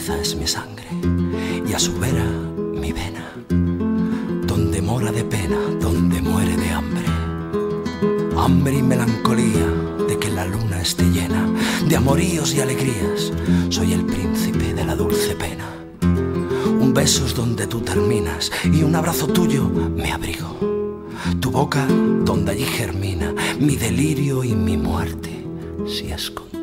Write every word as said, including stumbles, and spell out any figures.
tristeza es mi sangre y a su vera mi vena, donde mora de pena, donde muere de hambre. Hambre y melancolía de que la luna esté llena de amoríos y alegrías. Soy el príncipe de la dulce pena. Un beso es donde tú terminas y un abrazo tuyo me abrigo. Tu boca donde allí germina mi delirio y mi muerte si es contigo.